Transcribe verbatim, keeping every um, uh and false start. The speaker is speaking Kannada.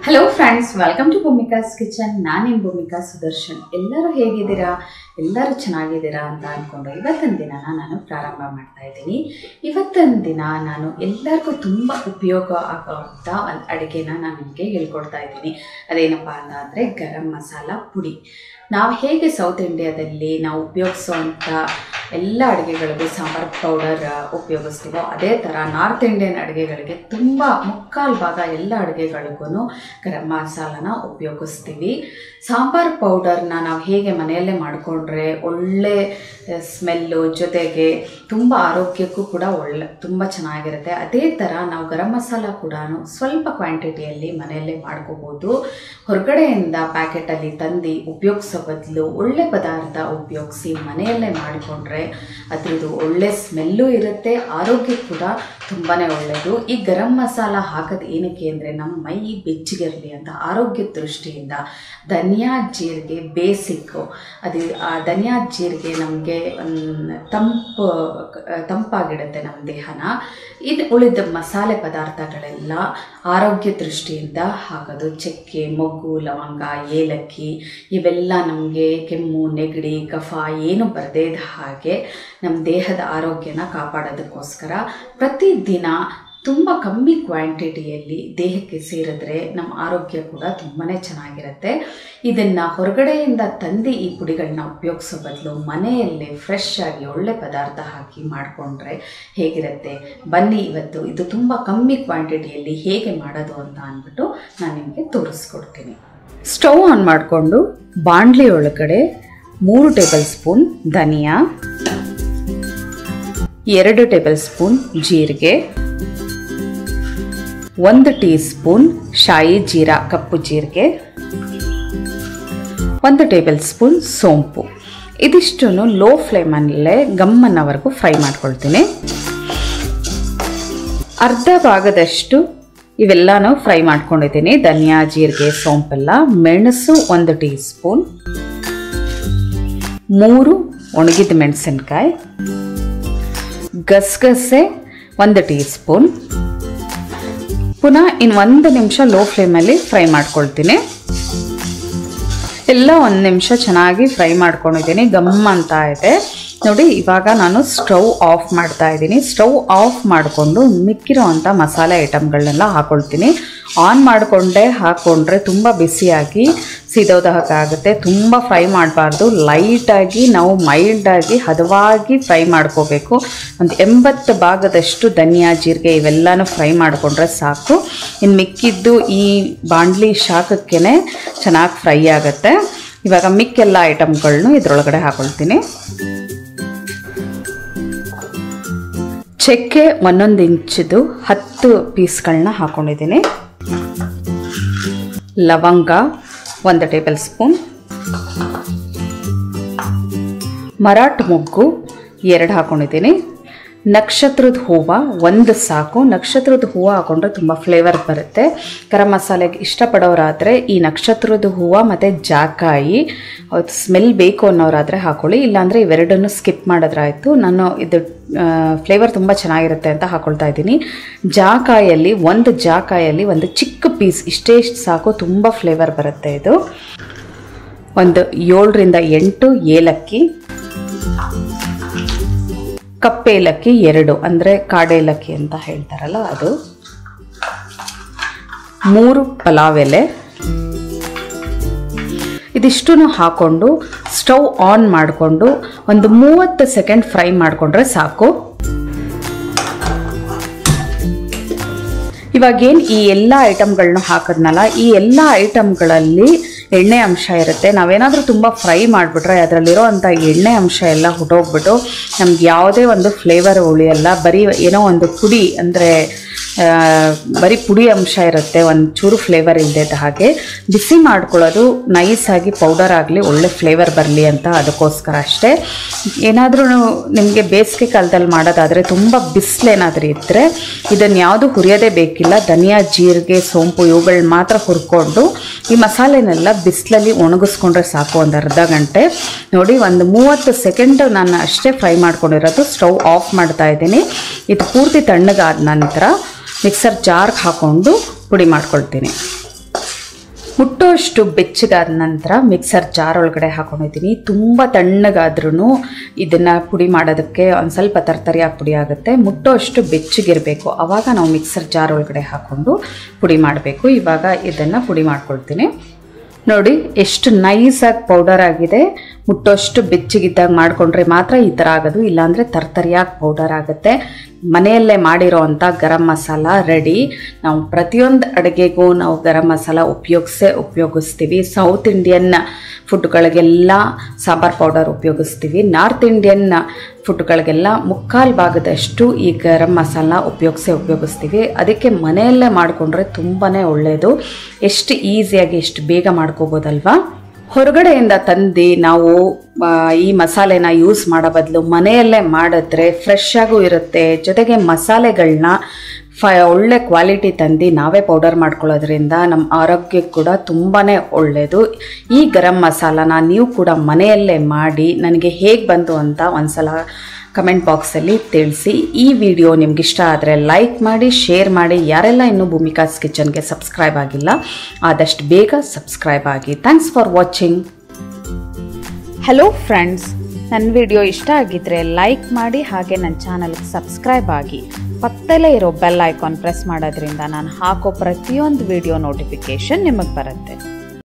Hello friends, welcome to Bhumika's kitchen. ನಾನು ನಿಮ್ಮ ಭೂಮಿಕಾ ಸುದರ್ಶನ್. ಎಲ್ಲರೂ ಹೇಗಿದ್ದೀರಾ? ಎಲ್ಲರೂ ಚೆನ್ನಾಗಿದ್ದೀರಾ ಅಂತ ಅಂದ್ಕೊಂಡು ಇವತ್ತಿನ ದಿನನ ನಾನು ಪ್ರಾರಂಭ ಮಾಡ್ತಾ ಇದ್ದೀನಿ. ಇವತ್ತಿನ ದಿನ ನಾನು ಎಲ್ಲರಿಗೂ ತುಂಬ ಉಪಯೋಗ ಆಗೋವಂಥ ಒಂದು ಅಡುಗೆನ ನಾನು ನಿಮಗೆ ಹೇಳ್ಕೊಡ್ತಾ ಇದ್ದೀನಿ. ಅದೇನಪ್ಪ ಅಂತ ಅಂದರೆ ಗರಂ ಮಸಾಲ ಪುಡಿ. ನಾವು ಹೇಗೆ ಸೌತ್ ಇಂಡಿಯಾದಲ್ಲಿ ನಾವು ಉಪಯೋಗಿಸೋವಂಥ ಎಲ್ಲ ಅಡುಗೆಗಳಿಗೂ ಸಾಂಬಾರು ಪೌಡರ್ ಉಪಯೋಗಿಸ್ತೀವೋ, ಅದೇ ಥರ ನಾರ್ತ್ ಇಂಡಿಯನ್ ಅಡುಗೆಗಳಿಗೆ ತುಂಬ ಮುಕ್ಕಾಲು ಭಾಗ ಎಲ್ಲ ಅಡುಗೆಗಳಿಗೂ ಗರಂ ಮಸಾಲನ ಉಪಯೋಗಿಸ್ತೀವಿ. ಸಾಂಬಾರು ಪೌಡರ್ನ ನಾವು ಹೇಗೆ ಮನೆಯಲ್ಲೇ ಮಾಡಿಕೊಂಡ್ರೆ ಒಳ್ಳೆ ಸ್ಮೆಲ್ಲು ಜೊತೆಗೆ ತುಂಬ ಆರೋಗ್ಯಕ್ಕೂ ಕೂಡ ಒಳ್ಳೆ ತುಂಬ ಚೆನ್ನಾಗಿರುತ್ತೆ. ಅದೇ ಥರ ನಾವು ಗರಂ ಮಸಾಲ ಕೂಡ ಸ್ವಲ್ಪ ಕ್ವಾಂಟಿಟಿಯಲ್ಲಿ ಮನೆಯಲ್ಲೇ ಮಾಡ್ಕೋಬೋದು. ಹೊರಗಡೆಯಿಂದ ಪ್ಯಾಕೆಟಲ್ಲಿ ತಂದು ಉಪಯೋಗಿಸೋ ಬದಲು ಒಳ್ಳೆ ಪದಾರ್ಥ ಉಪಯೋಗಿಸಿ ಮನೆಯಲ್ಲೇ ಮಾಡಿಕೊಂಡ್ರೆ ಅದರದ್ದು ಒಳ್ಳೆ ಸ್ಮೆಲ್ಲು ಇರುತ್ತೆ, ಆರೋಗ್ಯಕ್ಕೆ ಕೂಡ ತುಂಬಾ ಒಳ್ಳೆಯದು. ಈ ಗರಂ ಮಸಾಲ ಹಾಕೋದು ಏನಕ್ಕೆ ಅಂದರೆ ನಮ್ಮ ಮೈ ಬೆಚ್ಚಗಿರಲಿ ಅಂತ, ಆರೋಗ್ಯ ದೃಷ್ಟಿಯಿಂದ. ಧನಿಯಾ ಜೀರಿಗೆ ಬೇಸಿಕ್ಕು. ಅದು ಆ ಧನಿಯಾ ಜೀರಿಗೆ ನಮಗೆ ತಂಪು ತಂಪಾಗಿಡುತ್ತೆ ನಮ್ಮ ದೇಹನ. ಇದು ಉಳಿದ ಮಸಾಲೆ ಪದಾರ್ಥಗಳೆಲ್ಲ ಆರೋಗ್ಯ ದೃಷ್ಟಿಯಿಂದ ಹಾಕೋದು. ಚಕ್ಕೆ, ಮೊಗ್ಗು, ಲವಂಗ, ಏಲಕ್ಕಿ ಇವೆಲ್ಲ ನಮಗೆ ಕೆಮ್ಮು, ನೆಗಡಿ, ಕಫ ಏನು ಬರದೇ ಹಾಗೆ ನಮ್ಮ ದೇಹದ ಆರೋಗ್ಯನ ಕಾಪಾಡೋದಕ್ಕೋಸ್ಕರ ಪ್ರತಿದಿನ ತುಂಬ ಕಮ್ಮಿ ಕ್ವಾಂಟಿಟಿಯಲ್ಲಿ ದೇಹಕ್ಕೆ ಸೇರಿದ್ರೆ ನಮ್ಮ ಆರೋಗ್ಯ ಕೂಡ ತುಂಬಾ ಚೆನ್ನಾಗಿರುತ್ತೆ. ಇದನ್ನು ಹೊರಗಡೆಯಿಂದ ತಂದು ಈ ಪುಡಿಗಳನ್ನ ಉಪಯೋಗಿಸೋ ಬದಲು ಮನೆಯಲ್ಲೇ ಫ್ರೆಶ್ ಆಗಿ ಒಳ್ಳೆ ಪದಾರ್ಥ ಹಾಕಿ ಮಾಡಿಕೊಂಡ್ರೆ ಹೇಗಿರುತ್ತೆ ಬನ್ನಿ ಇವತ್ತು ಇದು ತುಂಬ ಕಮ್ಮಿ ಕ್ವಾಂಟಿಟಿಯಲ್ಲಿ ಹೇಗೆ ಮಾಡೋದು ಅಂತ ಅಂದ್ಬಿಟ್ಟು ನಾನು ನಿಮಗೆ ತೋರಿಸ್ಕೊಡ್ತೀನಿ. ಸ್ಟವ್ ಆನ್ ಮಾಡಿಕೊಂಡು ಬಾಣಲಿ ಒಳಗಡೆ ಮೂರು ಟೇಬಲ್ ಸ್ಪೂನ್ ಧನಿಯಾ, ಎರಡು ಟೇಬಲ್ ಸ್ಪೂನ್ ಜೀರಿಗೆ, ಒಂದು ಟೀ ಸ್ಪೂನ್ ಶಾಯಿ ಜೀರಾ ಕಪ್ಪು ಜೀರಿಗೆ, ಒಂದು ಟೇಬಲ್ ಸ್ಪೂನ್ ಸೋಂಪು. ಇದಿಷ್ಟು ಲೋ ಫ್ಲೇಮಲ್ಲೇ ಗಮ್ಮನ್ನವರೆಗೂ ಫ್ರೈ ಮಾಡ್ಕೊಳ್ತೀನಿ. ಅರ್ಧ ಭಾಗದಷ್ಟು ಇವೆಲ್ಲನೂ ಫ್ರೈ ಮಾಡ್ಕೊಂಡಿದ್ದೀನಿ. ಧನಿಯಾ, ಜೀರಿಗೆ, ಸೋಂಪೆಲ್ಲ. ಮೆಣಸು ಒಂದು ಟೀ ಸ್ಪೂನ್, ಮೂರು ಒಣಗಿದ ಮೆಣಸಿನ್ಕಾಯಿ, ಗಸಗಸೆ ಒಂದು ಟೀ ಸ್ಪೂನ್. ಪುನಃ ಇನ್ನು ಒಂದು ನಿಮಿಷ ಲೋ ಫ್ಲೇಮಲ್ಲಿ ಫ್ರೈ ಮಾಡ್ಕೊಳ್ತೀನಿ. ಎಲ್ಲ ಒಂದು ನಿಮಿಷ ಚೆನ್ನಾಗಿ ಫ್ರೈ ಮಾಡ್ಕೊಂಡಿದ್ದೀನಿ. ಗಮ್ ಅಂತ ಇದೆ ನೋಡಿ. ಇವಾಗ ನಾನು ಸ್ಟವ್ ಆಫ್ ಮಾಡ್ತಾ ಇದ್ದೀನಿ. ಸ್ಟವ್ ಆಫ್ ಮಾಡಿಕೊಂಡು ಮಿಕ್ಕಿರೋ ಅಂಥ ಮಸಾಲೆ ಐಟಮ್ಗಳನ್ನೆಲ್ಲ ಹಾಕ್ಕೊಳ್ತೀನಿ. ಆನ್ ಮಾಡಿಕೊಂಡೆ ಹಾಕ್ಕೊಂಡ್ರೆ ತುಂಬ ಬಿಸಿಯಾಗಿ ಸಿದೋದಾಗುತ್ತೆ. ತುಂಬ ಫ್ರೈ ಮಾಡಬಾರ್ದು. ಲೈಟಾಗಿ ನಾವು ಮೈಲ್ಡಾಗಿ ಹದವಾಗಿ ಫ್ರೈ ಮಾಡ್ಕೋಬೇಕು. ಒಂದು ಎಂಬತ್ತು ಭಾಗದಷ್ಟು ಧನಿಯಾ, ಜೀರಿಗೆ ಇವೆಲ್ಲನೂ ಫ್ರೈ ಮಾಡಿಕೊಂಡ್ರೆ ಸಾಕು. ಇನ್ನು ಮಿಕ್ಕಿದ್ದು ಈ ಬಾಣಲಿ ಶಾಖಕ್ಕೇ ಚೆನ್ನಾಗಿ ಫ್ರೈ ಆಗುತ್ತೆ. ಇವಾಗ ಮಿಕ್ಕೆಲ್ಲ ಐಟಮ್ಗಳನ್ನೂ ಇದರೊಳಗಡೆ ಹಾಕ್ಕೊಳ್ತೀನಿ. ಚಕ್ಕೆ ಒಂದೊಂದು ಇಂಚಿದು ಹತ್ತು ಪೀಸ್ಗಳನ್ನ ಹಾಕ್ಕೊಂಡಿದ್ದೀನಿ. ಲವಂಗ ಒಂದು ಟೇಬಲ್ ಸ್ಪೂನ್, ಮರಾಠ ಮೊಗ್ಗು ಎರಡು ಹಾಕ್ಕೊಂಡಿದ್ದೀನಿ. ನಕ್ಷತ್ರದ ಹೂವು ಒಂದು ಸಾಕು. ನಕ್ಷತ್ರದ ಹೂವು ಹಾಕೊಂಡ್ರೆ ತುಂಬ ಫ್ಲೇವರ್ ಬರುತ್ತೆ. ಗರಂ ಮಸಾಲೆಗೆ ಇಷ್ಟಪಡೋರಾದರೆ ಈ ನಕ್ಷತ್ರದ ಹೂವು ಮತ್ತು ಜಾಕಾಯಿ ಅದು ಸ್ಮೆಲ್ ಬೇಕು ಅನ್ನೋರಾದರೆ ಹಾಕೊಳ್ಳಿ. ಇಲ್ಲಾಂದರೆ ಇವೆರಡನ್ನು ಸ್ಕಿಪ್ ಮಾಡಿದ್ರಾಯ್ತು. ನಾನು ಇದು ಫ್ಲೇವರ್ ತುಂಬ ಚೆನ್ನಾಗಿರುತ್ತೆ ಅಂತ ಹಾಕ್ಕೊಳ್ತಾ ಇದ್ದೀನಿ. ಜಾಕಾಯಲ್ಲಿ ಒಂದು ಜಾಕಾಯಲ್ಲಿ ಒಂದು ಚಿಕ್ಕ ಪೀಸ್ ಇಷ್ಟೇ ಇಷ್ಟು ಸಾಕು, ತುಂಬ ಫ್ಲೇವರ್ ಬರುತ್ತೆ ಇದು. ಒಂದು ಏಳರಿಂದ ಎಂಟು ಏಲಕ್ಕಿ, ಕಪ್ಪೇಲಕ್ಕಿ ಎರಡು, ಅಂದರೆ ಕಾಡೇಲಕ್ಕಿ ಅಂತ ಹೇಳ್ತಾರಲ್ಲ ಅದು, ಮೂರು ಪಲಾವ್ ಎಲೆ. ಇದಿಷ್ಟನ್ನು ಹಾಕ್ಕೊಂಡು ಸ್ಟವ್ ಆನ್ ಮಾಡಿಕೊಂಡು ಒಂದು ಮೂವತ್ತು ಸೆಕೆಂಡ್ ಫ್ರೈ ಮಾಡಿಕೊಂಡ್ರೆ ಸಾಕು. ಇವಾಗೇನು ಈ ಎಲ್ಲ ಐಟಮ್ಗಳನ್ನ ಹಾಕಿದ್ನಲ್ಲ, ಈ ಎಲ್ಲ ಐಟಮ್ಗಳಲ್ಲಿ ಎಣ್ಣೆ ಅಂಶ ಇರುತ್ತೆ. ನಾವೇನಾದರೂ ತುಂಬ ಫ್ರೈ ಮಾಡಿಬಿಟ್ರೆ ಅದರಲ್ಲಿರೋ ಅಂಥ ಎಣ್ಣೆ ಅಂಶ ಎಲ್ಲ ಹೊಟ್ಟೋಗ್ಬಿಟ್ಟು ನಮ್ಗೆ ಯಾವುದೇ ಒಂದು ಫ್ಲೇವರ್ ಉಳಿಯಲ್ಲ. ಬರೀ ಏನೋ ಒಂದು ಪುಡಿ ಅಂದರೆ ಬರೀ ಪುಡಿ ಅಂಶ ಇರುತ್ತೆ, ಒಂದು ಚೂರು ಫ್ಲೇವರ್ ಇಲ್ಲದೆ ಹಾಗೆ. ಬಿಸಿ ಮಾಡ್ಕೊಳ್ಳೋದು ನೈಸಾಗಿ ಪೌಡರ್ ಆಗಲಿ, ಒಳ್ಳೆ ಫ್ಲೇವರ್ ಬರಲಿ ಅಂತ, ಅದಕ್ಕೋಸ್ಕರ ಅಷ್ಟೇ. ಏನಾದರೂ ನಿಮಗೆ ಬೇಸಿಗೆ ಕಾಲದಲ್ಲಿ ಮಾಡೋದಾದರೆ ತುಂಬ ಬಿಸಿಲೇನಾದರೂ ಇದ್ದರೆ ಇದನ್ನು ಯಾವುದು ಹುರಿಯೋದೇ ಬೇಕಿಲ್ಲ. ಧನಿಯಾ, ಜೀರಿಗೆ, ಸೋಂಪು ಇವುಗಳು ಮಾತ್ರ ಹುರ್ಕೊಂಡು ಈ ಮಸಾಲೆನೆಲ್ಲ ಬಿಸಿಲಲ್ಲಿ ಒಣಗಿಸ್ಕೊಂಡ್ರೆ ಸಾಕು. ಒಂದು ಅರ್ಧ ಗಂಟೆ ನೋಡಿ, ಒಂದು ಮೂವತ್ತು ಸೆಕೆಂಡ್ ನಾನು ಅಷ್ಟೇ ಫ್ರೈ ಮಾಡ್ಕೊಂಡಿರೋದು. ಸ್ಟವ್ ಆಫ್ ಮಾಡ್ತಾ ಇದ್ದೀನಿ. ಇದು ಪೂರ್ತಿ ತಣ್ಣಗಾದ ನಂತರ ಮಿಕ್ಸರ್ ಜಾರ್ಗೆ ಹಾಕ್ಕೊಂಡು ಪುಡಿ ಮಾಡ್ಕೊಳ್ತೀನಿ. ಮುಟ್ಟೋಷ್ಟು ಬೆಚ್ಚಗಾದ ನಂತರ ಮಿಕ್ಸರ್ ಜಾರ್ ಒಳಗಡೆ ಹಾಕೊಂಡಿದ್ದೀನಿ. ತುಂಬ ತಣ್ಣಗಾದ್ರೂ ಇದನ್ನು ಪುಡಿ ಮಾಡೋದಕ್ಕೆ ಒಂದು ಸ್ವಲ್ಪ ತರ್ತರಿಯಾಗಿ ಪುಡಿ ಆಗುತ್ತೆ. ಮುಟ್ಟೋಷ್ಟು ಬೆಚ್ಚಗಿರಬೇಕು, ಆವಾಗ ನಾವು ಮಿಕ್ಸರ್ ಜಾರ್ ಒಳಗಡೆ ಹಾಕ್ಕೊಂಡು ಪುಡಿ ಮಾಡಬೇಕು. ಇವಾಗ ಇದನ್ನು ಪುಡಿ ಮಾಡ್ಕೊಳ್ತೀನಿ. ನೋಡಿ ಎಷ್ಟು ನೈಸಾಗಿ ಪೌಡರ್ ಆಗಿದೆ. ಮುಟ್ಟೋಷ್ಟು ಬೆಚ್ಚಗಿದ್ದಾಗ ಮಾಡಿಕೊಂಡ್ರೆ ಮಾತ್ರ ಈ ಥರ ಆಗೋದು, ಇಲ್ಲಾಂದರೆ ತರ್ತರಿಯಾಗಿ ಪೌಡರ್ ಆಗುತ್ತೆ. ಮನೆಯಲ್ಲೇ ಮಾಡಿರೋ ಅಂಥ ಗರಂ ಮಸಾಲ ರೆಡಿ. ನಾವು ಪ್ರತಿಯೊಂದು ಅಡುಗೆಗೂ ನಾವು ಗರಂ ಮಸಾಲ ಉಪಯೋಗಿಸೇ ಉಪಯೋಗಿಸ್ತೀವಿ. ಸೌತ್ ಇಂಡಿಯನ್ ಫುಡ್ಗಳಿಗೆಲ್ಲ ಸಾಂಬಾರ್ ಪೌಡರ್ ಉಪಯೋಗಿಸ್ತೀವಿ. ನಾರ್ತ್ ಇಂಡಿಯನ್ ಫುಡ್ಗಳಿಗೆಲ್ಲ ಮುಕ್ಕಾಲು ಭಾಗದಷ್ಟು ಈ ಗರಂ ಮಸಾಲ ಉಪಯೋಗಿಸೇ ಉಪಯೋಗಿಸ್ತೀವಿ. ಅದಕ್ಕೆ ಮನೆಯಲ್ಲೇ ಮಾಡಿಕೊಂಡ್ರೆ ತುಂಬಾ ಒಳ್ಳೆಯದು. ಎಷ್ಟು ಈಸಿಯಾಗಿ ಎಷ್ಟು ಬೇಗ ಮಾಡ್ಕೋಬೋದಲ್ವಾ. ಹೊರಗಡೆಯಿಂದ ತಂದು ನಾವು ಈ ಮಸಾಲೆನ ಯೂಸ್ ಮಾಡೋ ಬದಲು ಮನೆಯಲ್ಲೇ ಮಾಡಿದ್ರೆ ಫ್ರೆಶ್ ಆಗೂ ಇರುತ್ತೆ. ಜೊತೆಗೆ ಮಸಾಲೆಗಳನ್ನ ಫ ಒಳ್ಳೆ ಕ್ವಾಲಿಟಿ ತಂದು ನಾವೇ ಪೌಡರ್ ಮಾಡ್ಕೊಳ್ಳೋದ್ರಿಂದ ನಮ್ಮ ಆರೋಗ್ಯಕ್ಕೆ ಕೂಡ ತುಂಬಾ ಒಳ್ಳೆಯದು. ಈ ಗರಂ ಮಸಾಲಾನ ನೀವು ಕೂಡ ಮನೆಯಲ್ಲೇ ಮಾಡಿ ನನಗೆ ಹೇಗೆ ಬಂತು ಅಂತ ಒಂದ್ಸಲ ಕಮೆಂಟ್ ಬಾಕ್ಸಲ್ಲಿ ತಿಳಿಸಿ. ಈ ವಿಡಿಯೋ ನಿಮ್ಗೆ ಇಷ್ಟ ಆದರೆ ಲೈಕ್ ಮಾಡಿ, ಶೇರ್ ಮಾಡಿ. ಯಾರೆಲ್ಲ ಇನ್ನೂ ಭೂಮಿಕಾಸ್ ಕಿಚನ್ಗೆ ಸಬ್ಸ್ಕ್ರೈಬ್ ಆಗಿಲ್ಲ ಆದಷ್ಟು ಬೇಗ ಸಬ್ಸ್ಕ್ರೈಬ್ ಆಗಿ. Thanks for watching. Hello friends, ನನ್ನ ವಿಡಿಯೋ ಇಷ್ಟ ಆಗಿದ್ದರೆ ಲೈಕ್ ಮಾಡಿ, ಹಾಗೆ ನನ್ನ ಚಾನಲ್ಗೆ ಸಬ್ಸ್ಕ್ರೈಬ್ ಆಗಿ. ಪಕ್ಕದಲ್ಲೇ ಇರೋ ಬೆಲ್ ಐಕಾನ್ ಪ್ರೆಸ್ ಮಾಡೋದ್ರಿಂದ ನಾನು ಹಾಕೋ ಪ್ರತಿಯೊಂದು ವಿಡಿಯೋ ನೋಟಿಫಿಕೇಷನ್ ನಿಮಗೆ ಬರುತ್ತೆ.